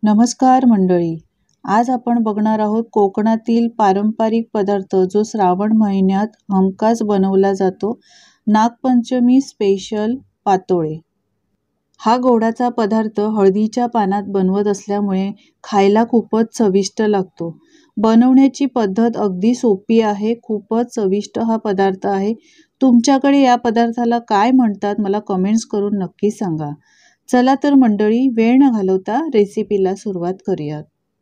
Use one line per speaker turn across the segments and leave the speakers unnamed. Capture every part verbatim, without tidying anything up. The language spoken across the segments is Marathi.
नमस्कार मंडळी, आज आपण बघणार आहोत कोकणातील पारंपरिक पदार्थ जो श्रावण महिन्यात हमखास बनवला जातो, नागपंचमी स्पेशल पातोळे। हा गोडाचा पदार्थ हळदीच्या पानात बनवत असल्यामुळे खायला खूपच चविष्ट लागतो। बनवण्याची पद्धत अगदी सोपी आहे, खूपच चविष्ट हा पदार्थ आहे। तुमच्याकडे या पदार्थाला काय म्हणतात मला कमेंट्स करून नक्की सांगा। चला तर मंडळी, वेळ न घालवता रेसिपीला सुरुवात करूया।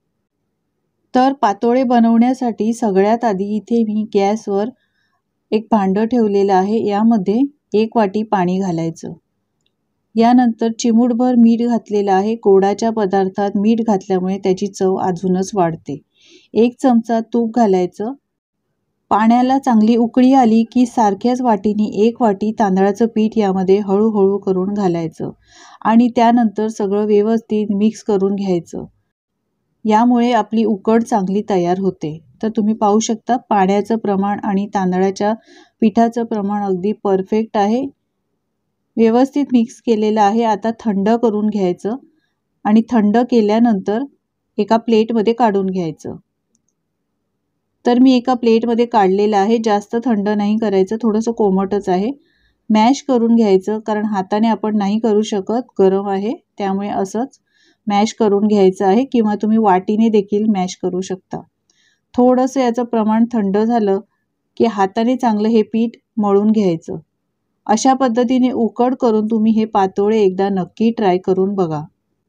तर पातोळे बनवण्यासाठी सगळ्यात आधी इथे मी गॅसवर एक भांडं ठेवलेलं आहे। यामध्ये एक वाटी पाणी घालायचं। यानंतर चिमूटभर मीठ घातलेलं आहे। गोडाच्या पदार्थात मीठ घातल्यामुळे त्याची चव अजूनच वाढते। एक चमचा तूप घालायचं। पाण्याला चांगली उकळी आली की सारख्याच वाटीने एक वाटी तांदळाचं पीठ यामध्ये हळूहळू करून घालायचं आणि त्यानंतर सगळं व्यवस्थित मिक्स करून घ्यायचं। यामुळे आपली उकड चांगली तयार होते। तर तुम्ही पाहू शकता पाण्याचं प्रमाण आणि तांदळाच्या पिठाचं प्रमाण अगदी परफेक्ट आहे। व्यवस्थित मिक्स केलेलं आहे। आता थंड करून घ्यायचं आणि थंड केल्यानंतर एका प्लेटमध्ये काढून घ्यायचं। तर मी एका प्लेटमध्ये काढलेलं आहे। जास्त थंड नाही करायचं, थोडंसं कोमटच आहे। मॅश करून घ्यायचं, कारण हाताने आपण नाही करू शकत, गरम आहे, त्यामुळे असंच मॅश करून घ्यायचं आहे किंवा तुम्ही वाटीने देखील मॅश करू शकता। थोडंसं याचं प्रमाण थंड झालं की हाताने चांगलं हे पीठ मळून घ्यायचं। अशा पद्धतीने उकड करून तुम्ही हे पातोळे एकदा नक्की ट्राय करून बघा।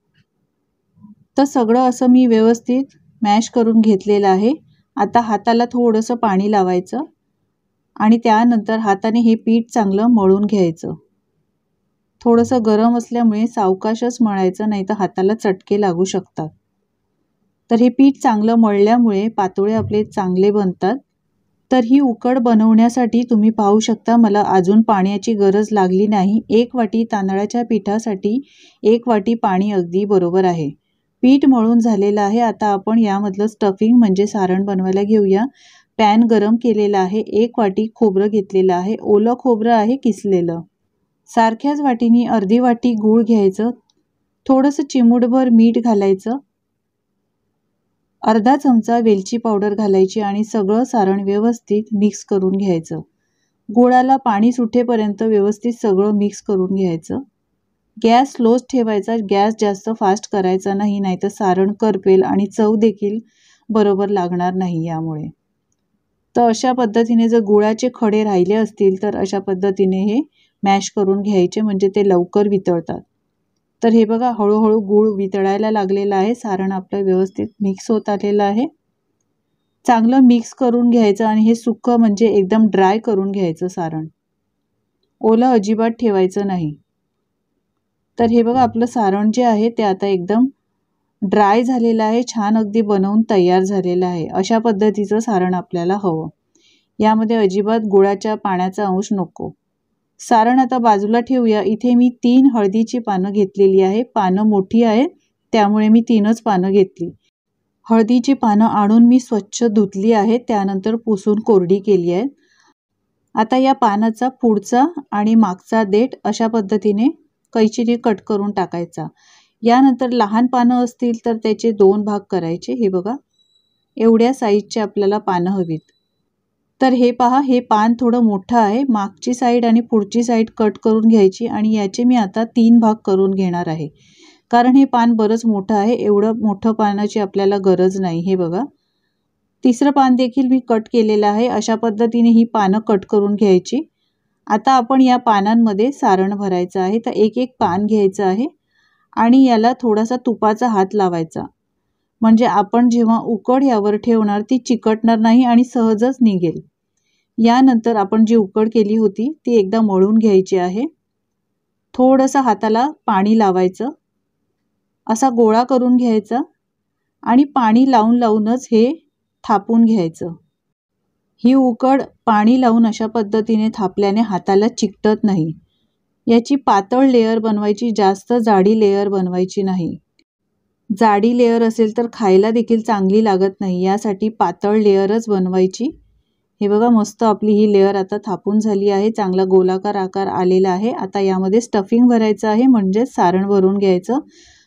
तर सगळं असं मी व्यवस्थित मॅश करून घेतलेलं आहे। आता हाताला थोडंसं पाणी लावायचं आणि त्यानंतर हाताने हे पीठ चांगलं मळून घ्यायचं। थोडंसं गरम असल्यामुळे सावकाशच मळायचं, नाही तर हाताला चटके लागू शकतात। तर हे पीठ चांगलं मळल्यामुळे पातोळे आपले चांगले बनतात। तर ही उकड बनवण्यासाठी तुम्ही पाहू शकता मला अजून पाण्याची गरज लागली नाही। एक वाटी तांदळाच्या पिठासाठी एक वाटी पाणी अगदी बरोबर आहे। पीठ मळून झालेलं आहे। आता आपण यामधलं स्टफिंग म्हणजे सारण बनवायला घेऊया। पॅन गरम केलेला आहे। एक वाटी खोबरं घेतलेलं आहे। ओलं खोबरं आहे किसलेलं। सारख्याच वाटीने अर्धी वाटी गूळ घ्यायचं। थोडंसं चिमूटभर मीठ घालायचं। अर्धा चमचा वेलची पावडर घालायची आणि सगळं सारण व्यवस्थित मिक्स करून घ्यायचं। गुळाला पाणी सुटेपर्यंत व्यवस्थित सगळं मिक्स करून घ्यायचं। गॅस स्लोच ठेवायचा, गॅस जास्त फास्ट करायचा नाही, नाहीतर सारण करपेल आणि चव देखील बरोबर लागणार नाही यामुळे। तर अशा पद्धतीने जर गुळाचे खडे राहिले असतील तर अशा पद्धतीने हे मॅश करून घ्यायचे, म्हणजे ते लवकर वितळतात। तर हे बघा हळूहळू गूळ वितळायला लागलेला आहे। सारण आपलं व्यवस्थित मिक्स होत आलेलं आहे। चांगलं मिक्स करून घ्यायचं आणि हे सुक्कं म्हणजे एकदम ड्राय करून घ्यायचं सारण, ओलं अजिबात ठेवायचं नाही। तर हे बघा आपलं सारण जे आहे ते आता एकदम ड्राय झालेलं आहे, छान अगदी बनवून तयार झालेलं आहे। अशा पद्धतीचं सारण आपल्याला हवं। यामध्ये अजिबात गुळाच्या पाण्याचा अंश नको। सारण आता बाजूला ठेवूया। इथे मी तीन हळदीची पानं घेतलेली आहे। पानं मोठी आहेत त्यामुळे मी तीनच पानं घेतली। हळदीची पानं आणून मी स्वच्छ धुतली आहे, त्यानंतर पुसून कोरडी केली आहे। आता या पानाचा पुढचा आणि मागचा देठ अशा पद्धतीने कैचीने कट करून टाकायचा। यानंतर लहान पानं असतील तर त्याचे दोन भाग करायचे। हे बघा एवढ्या साईजचे आपल्याला पानं हवीत। तर हे पहा, हे पान थोडं मोठं आहे। मागची साईड आणि पुढची साईड कट करून घ्यायची आणि याचे मी आता तीन भाग करून घेणार आहे, कारण हे पान बरंच मोठं आहे। एवढं मोठं पानाची आपल्याला गरज नाही। हे बघा तिसरं पान देखील मी कट केलेलं आहे। अशा पद्धतीने ही पानं कट करून घ्यायची। आता आपण या पानांमध्ये सारण भरायचं आहे। तर एक एक पान घ्यायचं आहे आणि याला थोडासा तुपाचा हात लावायचा, म्हणजे आपण जेव्हा उकड यावर ठेवणार ती चिकटणार नाही आणि सहजच निघेल। यानंतर आपण जी उकड केली होती ती एकदा मळून घ्यायची आहे। थोडंसं हाताला पाणी लावायचं, असा गोळा करून घ्यायचा आणि पाणी लावून लावूनच हे थापून घ्यायचं। ही उकड पाणी लावून अशा पद्धतीने थापल्याने हाताला चिकटत नाही। याची पातळ लेयर बनवायची, जास्त जाडी लेयर बनवायची नाही। जाडी लेयर असेल तर खायला देखील चांगली लागत नाही, यासाठी पातळ लेयरच बनवायची। हे बघा मस्त आपली ही लेयर आता थापून झाली आहे, चांगला गोलाकार आकार आलेला आहे। आता यामध्ये स्टफिंग भरायचं आहे, म्हणजे सारण भरून घ्यायचं।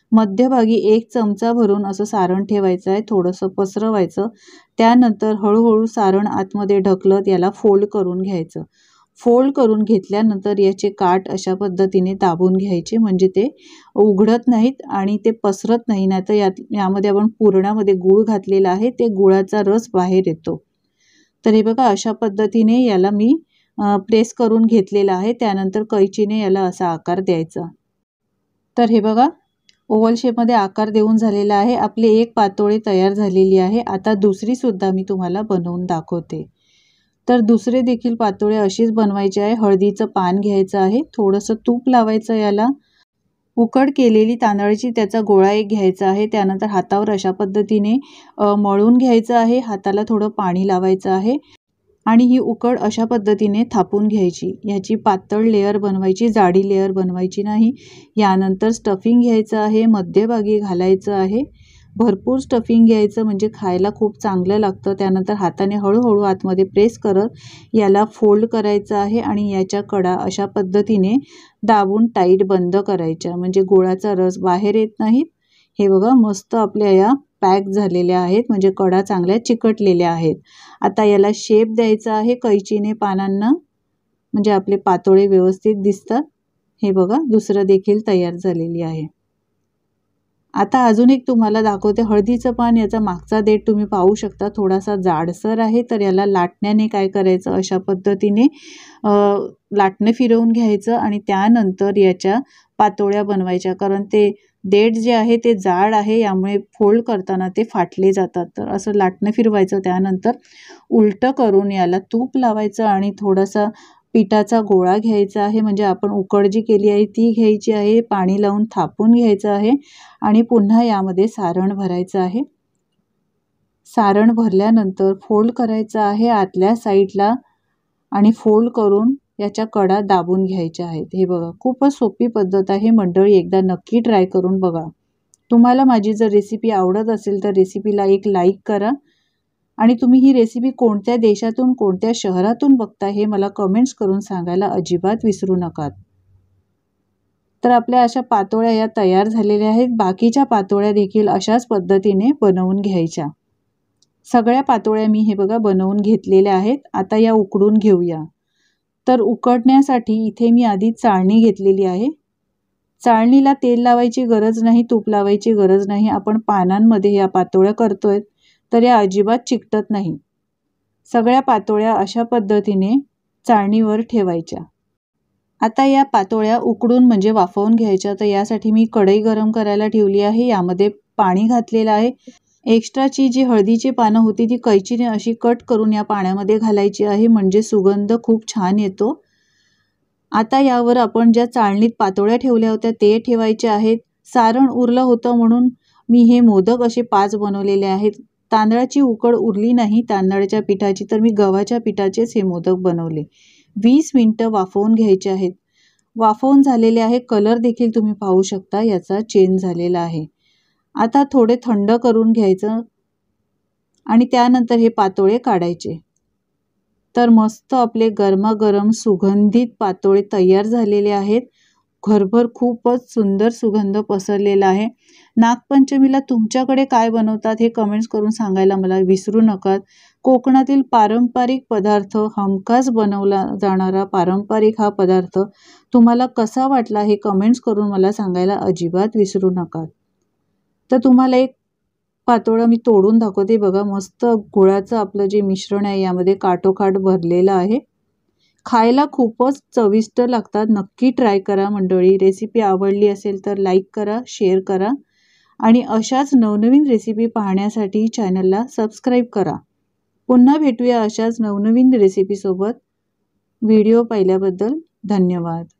मध्यभागी एक चमचा भरून असं सारण ठेवायचं आहे, थोडंसं पसरवायचं. त्यानंतर हळूहळू सारण आतमध्ये ढकलत याला फोल्ड करून घ्यायचं. फोल्ड करून घेतल्यानंतर याचे काठ अशा पद्धतीने दाबून घ्यायचे, म्हणजे ते उघडत नाहीत आणि ते पसरत नाही. नाहीतर यात यामध्ये आपण पुरणामध्ये गूळ घातलेला आहे, ते गुळाचा रस बाहेर येतो. तर हे बघा अशा पद्धतीने याला मी प्रेस करून घेतलेला आहे. त्यानंतर कैचीने याला असा आकार द्यायचा. तर हे बघा ओव्हल शेपमध्ये आकार देऊन झालेला आहे. आपली एक पातोळी तयार झालेली आहे. आता दुसरी सुद्धा मी तुम्हाला बनवून दाखवते. तर दुसरे देखील पातोळे अशीच बनवायचे आहे. हळदीचं पान घ्यायचं आहे, थोडंसं तूप लावायचं याला. उकड केलेली तांदळाची त्याचा गोळा एक घ्यायचा आहे. त्यानंतर हातावर अशा पद्धतीने मळून घ्यायचं आहे. हाताला थोडं पाणी लावायचं आहे आणि ही उकड अशा पद्धतीने थापून घ्यायची. याची पातळ लेयर बनवायची, जाडी लेयर बनवायची नाही. यानंतर स्टफिंग घ्यायचं आहे, मध्यभागी घालायचं आहे. भरपूर स्टफिंग घ्यायचं म्हणजे खायला खूप चांगलं लागतं. त्यानंतर हाताने हळूहळू आतमध्ये प्रेस करत याला फोल्ड करायचं आहे आणि याच्या कडा अशा पद्धतीने दाबून टाईट बंद करायच्या, म्हणजे गोळाचा रस बाहेर येत नाहीत. हे बघा मस्त आपल्या या पॅक झालेल्या आहेत, म्हणजे कडा चांगल्या चिकटलेल्या आहेत. आता याला शेप द्यायचा आहे कैचीने पानांना, म्हणजे आपले पातोळे व्यवस्थित दिसतात. हे बघा दुसरं देखील तयार झालेली आहे. आता अजून एक तुम्हाला दाखवते. हळदीचं पान, याचा मागचा देठ तुम्ही पाहू शकता, थोडासा जाडसर आहे. तर याला लाटण्याने काय करायचं, अशा पद्धतीने लाटणं फिरवून घ्यायचं आणि त्यानंतर याच्या पातोळ्या बनवायच्या. कारण ते देठ जे आहे ते जाड आहे, यामुळे फोल्ड करताना ते फाटले जातात. तर असं लाटणं फिरवायचं. त्यानंतर उलटं करून याला तूप लावायचं आणि थोडासा पिठाचा गोळा घ्यायचा आहे, म्हणजे आपण उकड जी केली आहे ती घ्यायची आहे. पाणी लावून थापून घ्यायचं आहे आणि पुन्हा यामध्ये सारण भरायचं आहे. सारण भरल्यानंतर फोल्ड करायचं आहे आतल्या साईडला आणि फोल्ड करून याच्या कडा दाबून घ्यायच्या आहेत. हे बघा खूपच सोपी पद्धत आहे मंडळी, एकदा नक्की ट्राय करून बघा. तुम्हाला माझी जर रेसिपी आवडत असेल तर रेसिपीला एक लाईक करा आणि तुम्ही ही रेसिपी कोणत्या देशातून, कोणत्या शहरातून बघता हे मला कमेंट्स करून सांगायला अजिबात विसरू नका. तर आपल्या अशा पातोळ्या या तयार झालेल्या आहेत. बाकीच्या पातोळ्या देखील अशाच पद्धतीने बनवून घ्यायच्या. सगळ्या पातोळ्या मी हे बघा बनवून घेतलेल्या आहेत. आता या उकडून घेऊया. तर उकडण्यासाठी इथे मी आधी चाळणी घेतलेली आहे. चाळणीला तेल लावायची गरज नाही, तूप लावायची गरज नाही. आपण पानांमध्ये या पातोळ्या करतोय तर या अजिबात चिकटत नाही. सगळ्या पातोळ्या अशा पद्धतीने चाळणीवर ठेवायच्या. आता या पातोळ्या उकडून म्हणजे वाफवून घ्यायच्या. तर यासाठी मी कढई गरम करायला ठेवली आहे. यामध्ये पाणी घातलेलं आहे. एक्स्ट्राची जी हळदीची पानं होती ती कैचीने अशी कट करून या पाण्यामध्ये घालायची आहे, म्हणजे सुगंध खूप छान येतो. आता यावर आपण ज्या चाळणीत पातोळ्या ठेवल्या होत्या ते ठेवायचे आहेत. सारण उरलं होतं म्हणून मी हे मोदक असे पाच बनवलेले आहेत. तांदळाची उकड उरली नाही तांदळाच्या पिठाची, तर मी गव्हाच्या पिठाचेच हे मोदक बनवले. वीस मिनिटं वाफवून घ्यायचे आहेत. वाफवून झालेले आहे. कलर देखील तुम्ही पाहू शकता याचा चेंज झालेला आहे. आता थोडे थंड करून घ्यायचं आणि त्यानंतर हे पातोळे काढायचे. तर मस्त आपले गरमागरम सुगंधित पातोळे तयार झालेले आहेत. घरभर खूपच सुंदर सुगंध पसरलेला आहे. नागपंचमीला तुमच्याकडे काय बनवतात हे कमेंट्स करून सांगायला मला विसरू नका. कोकणातील पारंपरिक पदार्थ, हमखास बनवला जाणारा पारंपरिक हा पदार्थ तुम्हाला कसा वाटला हे कमेंट्स करून मला सांगायला अजिबात विसरू नका. तर तुम्हाला एक पातोळा मी तोडून दाखवते. बघा मस्त गुळाचं आपलं जे मिश्रण आहे यामध्ये काठोकाठ भरलेलं आहे. खायला खूपच चविष्ट लागतात. नक्की ट्राय करा मंडळी. रेसिपी आवडली असेल तर लाईक करा, शेअर करा आणि अशाच नवनवीन रेसिपी पाहण्यासाठी चॅनलला सबस्क्राईब करा. पुन्हा भेटूया अशाच नवनवीन रेसिपीसोबत. व्हिडिओ पाहिल्याबद्दल धन्यवाद.